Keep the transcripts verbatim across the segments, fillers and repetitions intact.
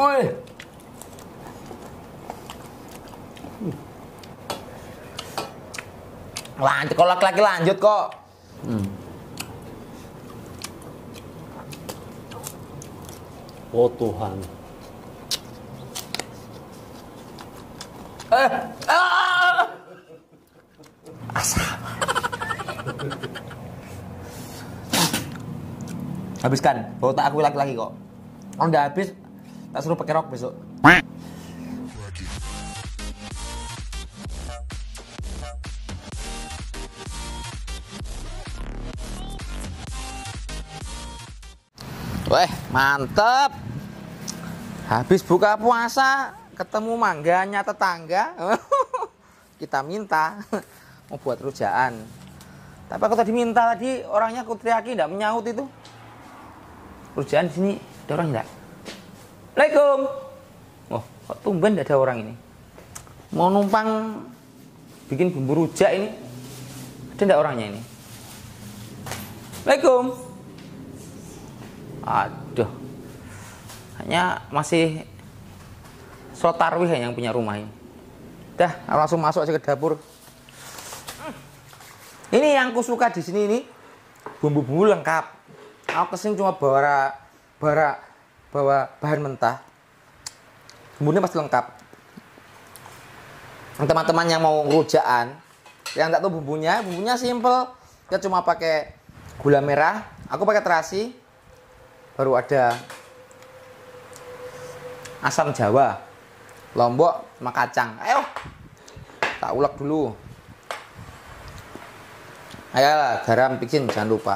Woi. Lanjut, kalau laki-laki lanjut kok. Hmm. Oh Tuhan. Eh, ah. Asam. Habiskan, bawa tak aku laki-laki kok. Kalau udah habis, tak suruh pakai rok besok. Weh, mantep. Habis buka puasa, ketemu mangganya tetangga. Kita minta mau buat rujaan. Tapi aku tadi minta tadi orangnya aku teriaki enggak menyaut itu. Rujaan di sini ada orang enggak? Assalamualaikum. Oh, kok tumben enggak ada orang ini? Mau numpang bikin bumbu rujak ini. Ada enggak orangnya ini? Assalamualaikum. Aduh, hanya masih sholat tarawih yang punya rumah ini. Dah, langsung masuk aja ke dapur. Ini yang aku suka di sini ini bumbu-bumbu lengkap. Aku kesini cuma bawa bawa bawa bahan mentah. Bumbunya pasti lengkap. Teman-teman yang mau rujaan, yang tak tahu bumbunya, bumbunya simple. Kita cuma pakai gula merah. Aku pakai terasi. Baru ada asam jawa, lombok sama kacang. Ayo, tak ulek dulu. Ayolah, garam bikin jangan lupa.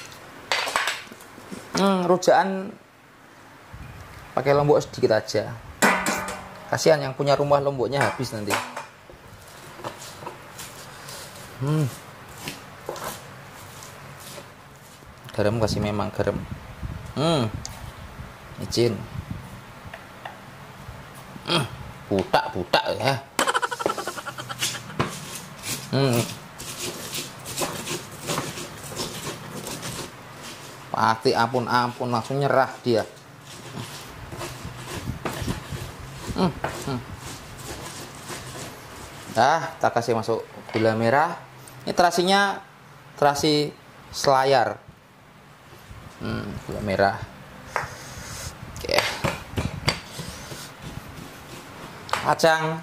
Hmm, rujaan pakai lombok sedikit aja. Kasihan yang punya rumah lomboknya habis nanti. Hmm. Garam kasih memang garam. Hmm, izin. Hmm, butak-butak ya. Hmm. Pasti ampun-ampun langsung nyerah dia. Hmm, hmm. Nah, kita kasih masuk gula merah. Ini terasinya terasi selayar. Hmm, gula merah. Oke. Kacang.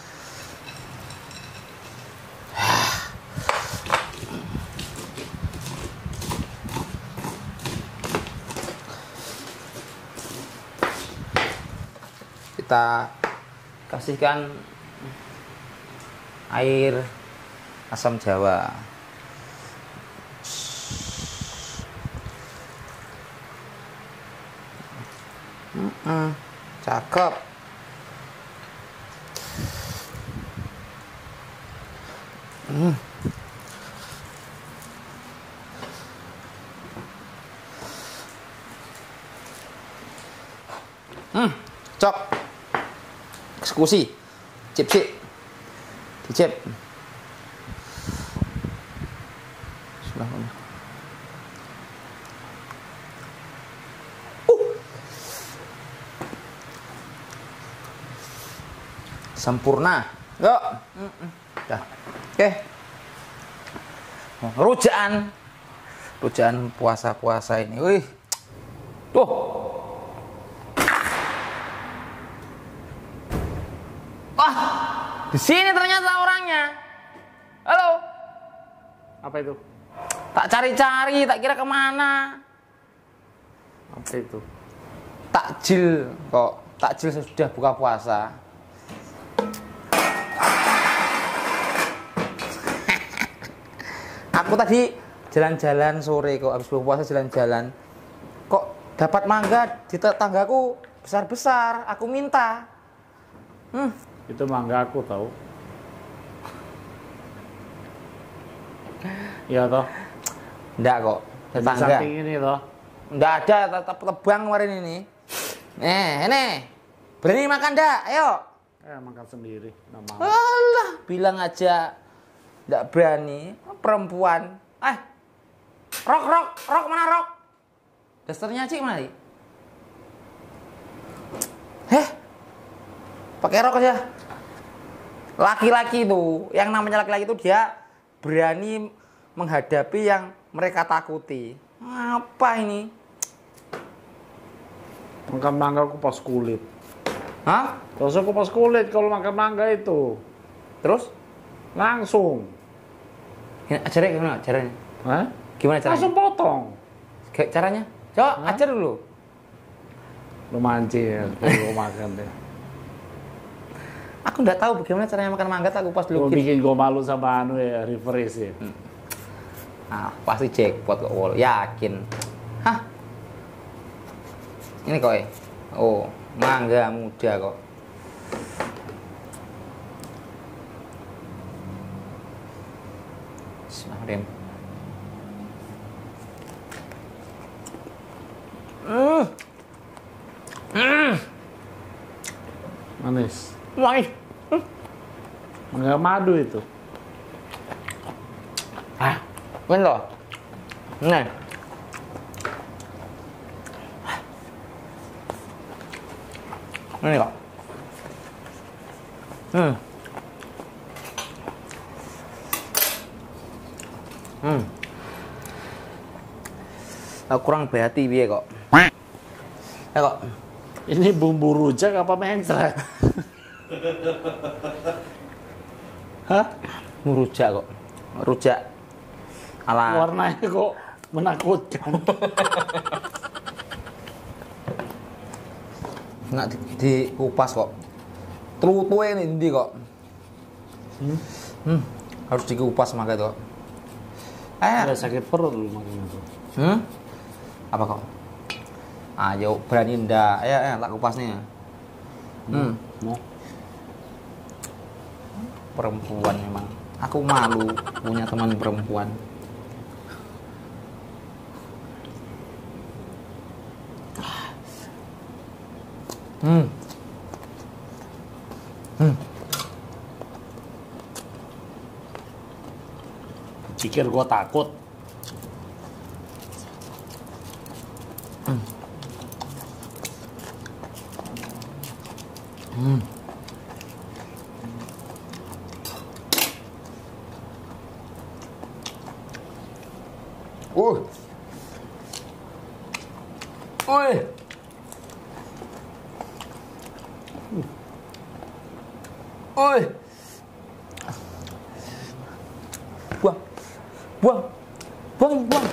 Kita kasihkan air asam jawa. Hmm, cakep. Hmm. Hmm, cok. Eksekusi. Cip cip. Dicip. Sudah. Sempurna. Yuk. Dah. Oke. Rujaan. Rujaan puasa-puasa ini. Wih. Tuh. Wah. Di sini ternyata orangnya. Halo. Apa itu? Tak cari-cari, tak kira kemana. Apa itu? Takjil kok. Takjil sudah buka puasa. Aku tadi jalan-jalan sore kok, habis buka puasa jalan-jalan. Kok dapat mangga di tetanggaku besar-besar, aku minta. Hmm. Itu mangga aku tahu. Iya toh? Enggak kok, tetangga. Di samping ini toh? Enggak ada, tetap tebang kemarin ini. Nih, ini. Berani makan enggak? Ayo. Eh, makan sendiri. Nama. Alah, bilang aja enggak berani. Perempuan. Eh. Rok, rok, rok mana rok? Dasternya Cik mana? Heh. Pakai rok aja. Laki-laki itu, yang namanya laki-laki itu dia berani menghadapi yang mereka takuti. Apa ini? Makan mangga kupas kulit. Hah? Terus kupas kulit kalau makan mangga itu. Terus? Langsung. Ajarnya gimana caranya? Hah? Gimana caranya? Langsung potong. Kayak caranya? Coba Hah? ajar dulu. Lu mancing ya, kalau makan deh. Aku nggak tahu bagaimana caranya makan mangga, tak kupas dulu. Lu bikin gua malu sama anu ya, reverse ya. Hmm. Nah, pasti jackpot kok, Wol. Yakin. Hah? Ini kok, eh. Oh, mangga muda kok. Bismillahirrahmanirrahim. Hmm. Hmm. Manis. Manis. Hmm. Mangga madu itu. Ah, ini loh. Nih. Ini kok. Hmm. Hmm. Aku kurang berhati piye kok. Ya kok. Ini bumbu rujak apa mencret? Hah? Rujak kok. Rujak ala Warnanya kok menakutkan. nggak di, dikupas kok. Trutue ini ndi kok. Hmm? Hmm. Harus dikupas maka itu kok. Eh, Ada sakit perut lu makan itu. hmm? Apa kok? Ayo berani ndak? Ayo, ayo tak kupas nih. Hmm. Mau? Perempuan memang. Aku malu punya teman perempuan. Hmm. Hmm. Pikir gua takut. Hmm. Hmm. Uh. Oi. Oi. Buang. Buang. Buang, buang.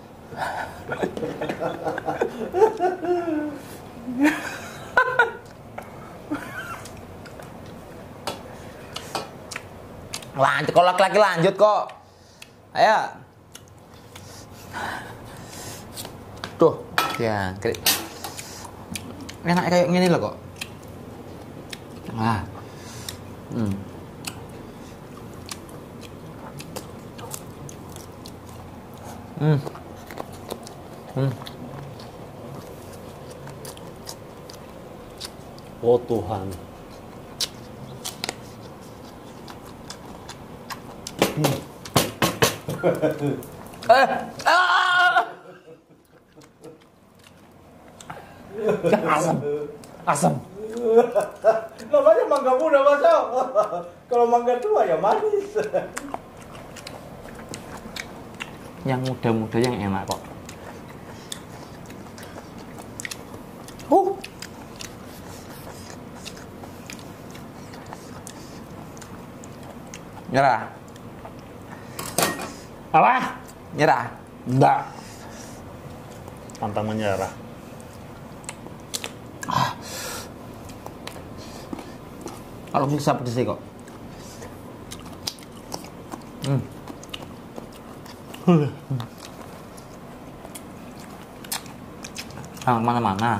Lanjut, kalau laki-laki lanjut kok. Ayo. Tuh, ya, krik. Enak kayak gini loh kok. Ah. Hmm. Hmm. Hmm. Oh Tuhan. Hmm. eh, ah! Asam, asam. Namanya mangga muda masa. Kalau mangga tua ya manis. Yang muda-muda yang enak kok. Uh. Nyerah. Apa? Nyerah. Enggak. Pantang menyerah. Ah. Kalau bisa pedes kok. Hmm. Hmm. Jangan mana-mana.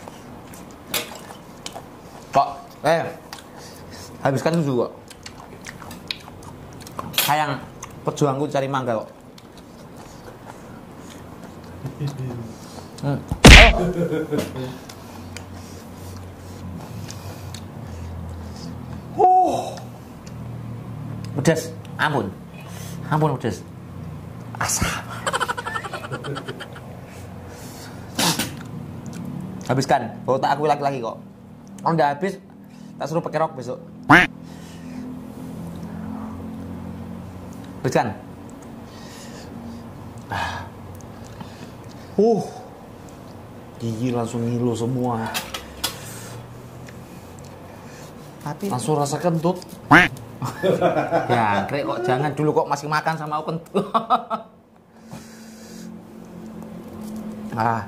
Kok, eh, habiskan dulu kok. Sayang, perjuangku cari mangga kok. Hmm. Oh. Oh. Pedas, ampun. Ampun pedas. Asam. Habiskan, bawa tak aku lagi-lagi kok. Kalau udah habis, Tak suruh pakai rok besok. Berikan. Uh, gigi langsung ngilu semua. Tapi Langsung rasa kentut. ya, Krek, kok jangan dulu kok masih makan sama aku kentut. ah.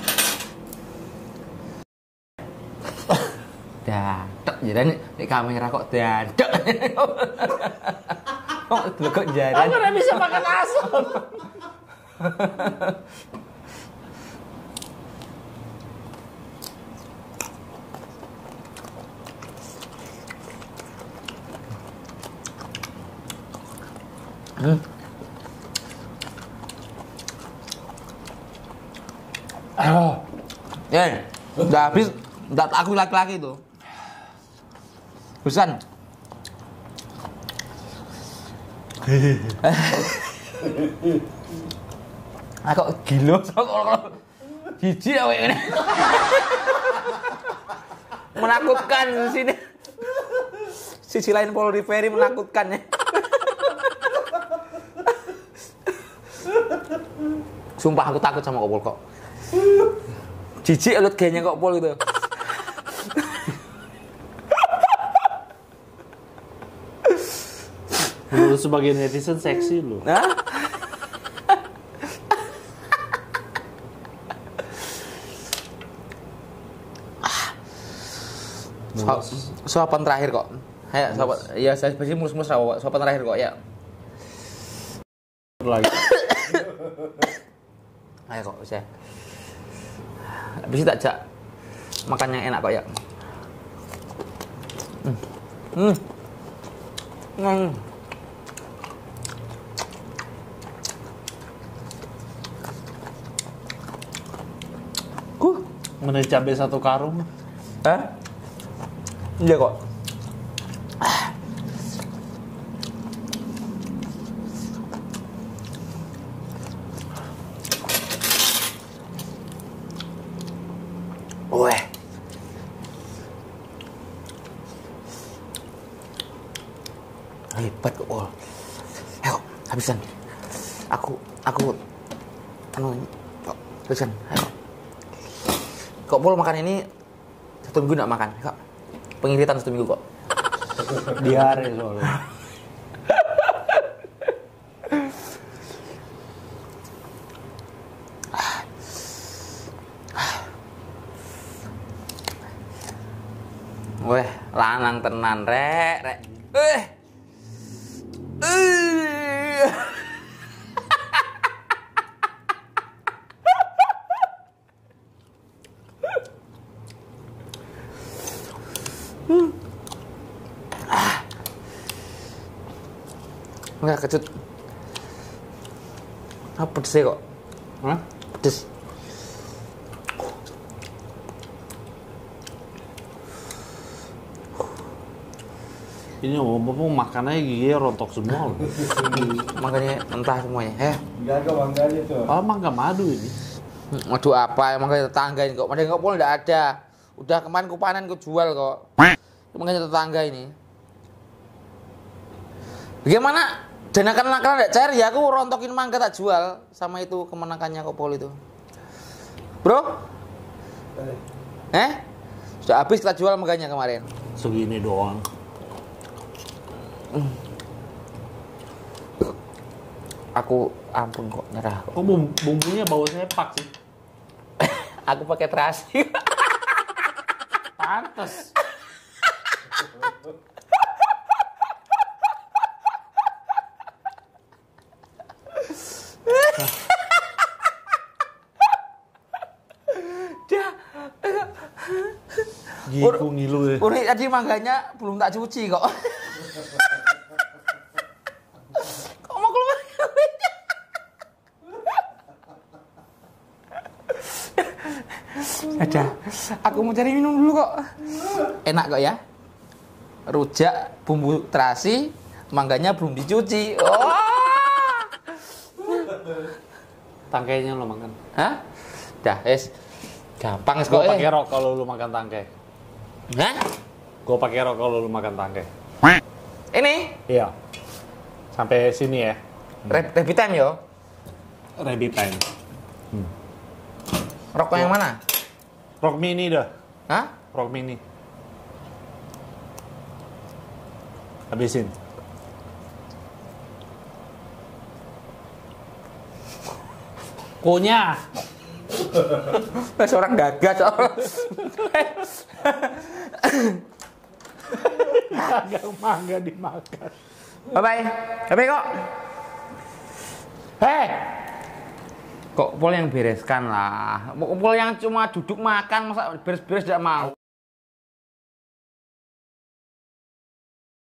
Dadek jadi ini kamera kok dadek. Kok dulu kok jaran. Aku nggak bisa makan asam. Hmm. Oh, Eh, udah habis, udah aku laki-laki tuh. Busan. Ah kok gila kok kalau jijik awake ngene. Menakutkan di sini. Sisi lain Paul Riveri menakutkan ya. Sumpah aku takut sama Kopol kok. Jijik elut kayaknya kok Pol gitu. lu sebagai netizen seksi lu. Hah? So, suapan terakhir kok. Ayo, suapan. Iya, saya pasti mulus-mulus rawa. Suapan terakhir kok, ya. Lagi. Ayo kok, bisa. Habis itu tak jak makan yang enak kok, ya. Hmm. Hmm. Hmm. Huh. Mana cabai satu karung. Hah? Iya kok. Weh. Hebat kok, Pol. Ayo, habisan. Aku, aku, anu, kok, habisan. Ayo. Kok Pol makan ini satu minggu nggak makan, kok. Pengiritan satu minggu kok. Diare soalnya. Weh, lanang tenan rek, rek. Eh. Eh. Hmm. Ah. Enggak kecut. Apa pedes kok? Hah? Pedes. Ini ngomong makanannya gigi rontok semua. Makanya mentah semuanya. Eh, Enggak ada mangganya tuh. Oh, mangga madu ini. madu apa? Emang kayak tetangga ini kok. Padahal kok Pol enggak ada. Udah kemarin ku panen ku jual kok. Makanya tetangga ini. Bagaimana? Danakan nakal enggak cair ya aku rontokin mangga tak jual sama itu kemenakannya kok Pol itu. Bro? Eh? Sudah habis kita jual mangganya kemarin. Segini doang. Hmm. Aku ampun kok nyerah. Kok bum- bumbunya bau sepak sih? Aku pakai terasi. Pantes. Dah. Giku ngilu ya. Uri tadi mangganya belum tak cuci kok. Kok mau keluar? Ada. Aku mau cari minum dulu kok. Enak kok ya. Rujak, bumbu terasi, mangganya belum dicuci. Oh. Tangkainya lo makan. Hah? Dah, es. Gampang Gue kok. pakai Eh. rok kalau lu makan tangkai. Hah? Gue pakai rokok lu makan tangke. Ini Iya. Sampai sini ya. Rab- Rabbit time yo. Rabbit time. Rokok yang mana? Rock mini dah. Hah? Rock mini. Habisin. Kunyah. Seorang gagas. Agak mangga dimakan. Bye bye. Bye bye kok. Hei, Kok pol yang bereskan lah. Pol yang cuma duduk makan masa beres-beres tidak mau.